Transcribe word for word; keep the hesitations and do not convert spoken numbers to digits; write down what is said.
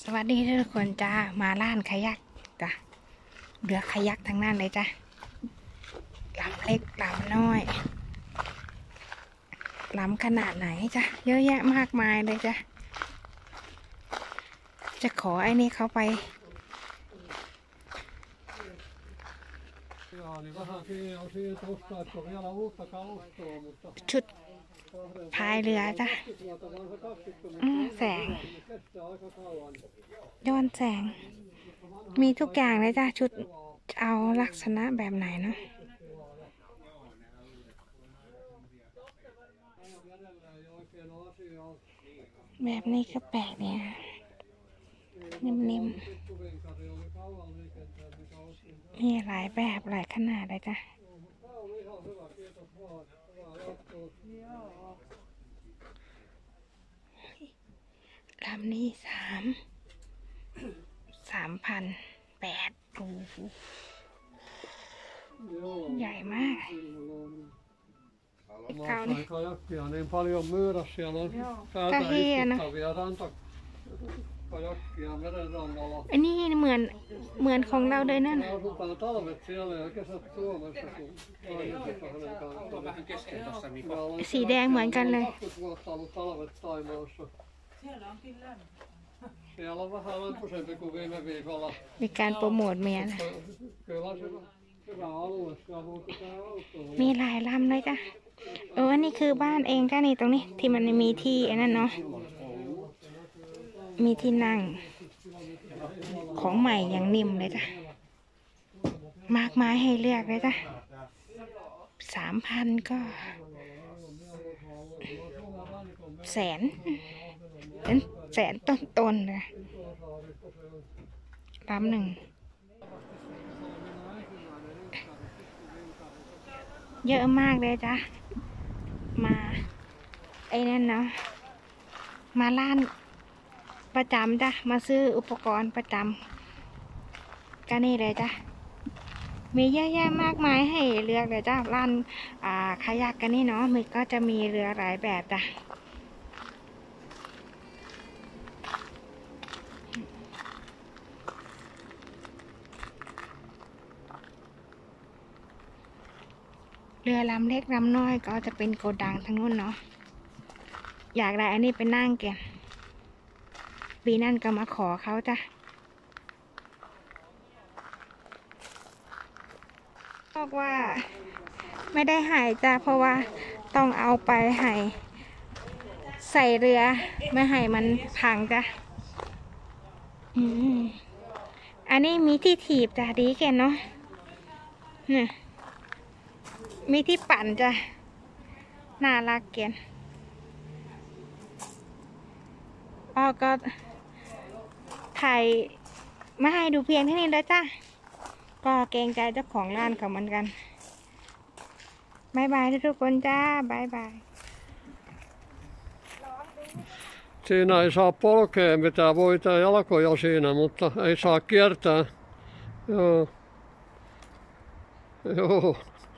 วัสดีทุกคนจ้ามาล้านคายักจ้ะเรือคายักทั้งนั้นเลยจ้ะลำเล็กลำน้อยลำขนาดไหนจ้ะเยอะแยะมากมายเลยจ้ะจะขอไอ้นี่เขาไปชุดพายเรือจ้ะแสงย้อนแสงมีทุกอย่างเลยจ้ะชุดเอาลักษณะแบบไหนเนาะแบบนี้ก็แปลกเนี่ยนิ่มๆมีหลายแบบหลายขนาดเลยจ้ะลำนี้สามสามพันแปดโอ้โหใหญ่มากเก่านี่ก็เฮียนะอันนี้เหมือนเหมือนของเราเลยนั่นสีแดงเหมือนกันเลยมีการโปรโมทเมียนะมีหลายลำเลยจ้ะเอออันนี้คือบ้านเองจ้ะนี่ตรงนี้ที่มันมีที่อันนั้นเนาะมีที่นั่งของใหม่อย่างนิ่มเลยจ้ะมากมายให้เลือกเลยจ้ะสามพันก็แสนเป็นแสนต้นๆเลยลำหนึ่งเยอะมากเลยจ้ะมาไอ้นั่นเนาะมาล้านประจำจ้ะมาซื้ออุปกรณ์ประจำก็นี่เลยจ้ะมีเยอะแยะมากมายให้เลือกเลยจ้ะร้านอ่าคายักกันนี่เนาะมันก็จะมีเรือหลายแบบจ้ะเรือลำเล็กลำน้อยก็จะเป็นโกดังทั้งนู้นเนาะอยากได้อันนี้ไปนั่งแกนปีนั่นก็มาขอเขาจ้ะบอกว่าไม่ได้หายจ้ะเพราะว่าต้องเอาไปให้ใส่เรือไม่ให้มันพังจ้ะอืมอันนี้มีที่ถีบจ้ะดีแกเนาะเนี่ยมีที่ปั่นจ้ะน่ารักเกียนป้าก็ถ่ายมาให้ดูเพียงเท่านี้แล้วจ้ะก็เกรงใจเจ้าของร้านเขาเหมือนกันบายบายทุกคนจ้าบายบาย Siinä ei saa polkea mitään voita jalkoja siinä, mutta ei saa kiertää. Joo. Joo.